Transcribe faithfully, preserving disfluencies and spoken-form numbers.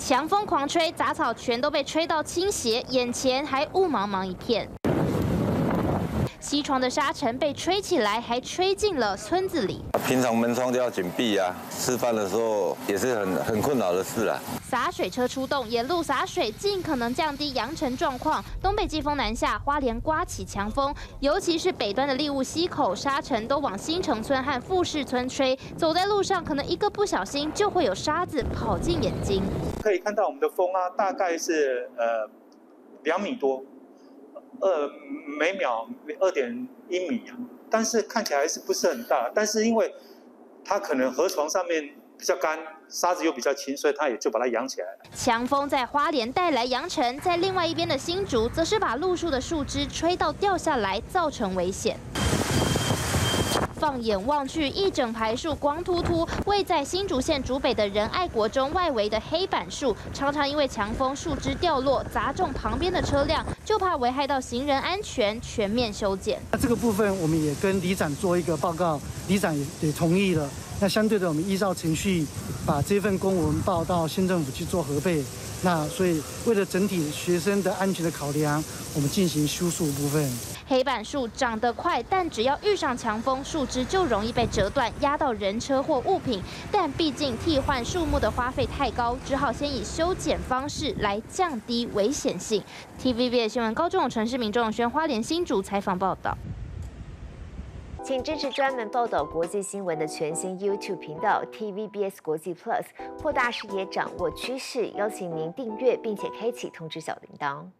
强风狂吹，杂草全都被吹到倾斜，眼前还雾茫茫一片。 西床的沙尘被吹起来，还吹进了村子里。 平常门窗就要紧闭啊，吃饭的时候也是很很困扰的事啦。 洒水车出动，沿路洒水，尽可能降低扬尘状况。东北季风南下，花莲刮起强风，尤其是北端的利雾溪口，沙尘都往新城村和富士村吹。走在路上，可能一个不小心就会有沙子跑进眼睛。 可以看到我们的风啊，大概是呃两米多。 二每秒二点一米啊，但是看起来是不是很大？但是因为它可能河床上面比较干，沙子又比较轻，所以它也就把它扬起来了。 强风在花莲带来扬尘，在另外一边的新竹，则是把路树的树枝吹到掉下来，造成危险。 放眼望去，一整排树光秃秃。位在新竹县竹北的仁爱国中外围的黑板树，常常因为强风树枝掉落，砸中旁边的车辆，就怕危害到行人安全，全面修剪。 那这个部分，我们也跟里长做一个报告，里长也也同意了。那相对的，我们依照程序，把这份公文报到县政府去做核备。那所以，为了整体学生的安全的考量，我们进行修树部分。 黑板树长得快，但只要遇上强风，树枝就容易被折断，压到人车或物品。但毕竟替换树木的花费太高，只好先以修剪方式来降低危险性。T V B S 新闻高中城市民众宣花莲新竹采访报道。 请支持专门报道国际新闻的全新 YouTube 频道 T V B S 国际 Plus， 扩大视野，掌握趋势。邀请您订阅并且开启通知小铃铛。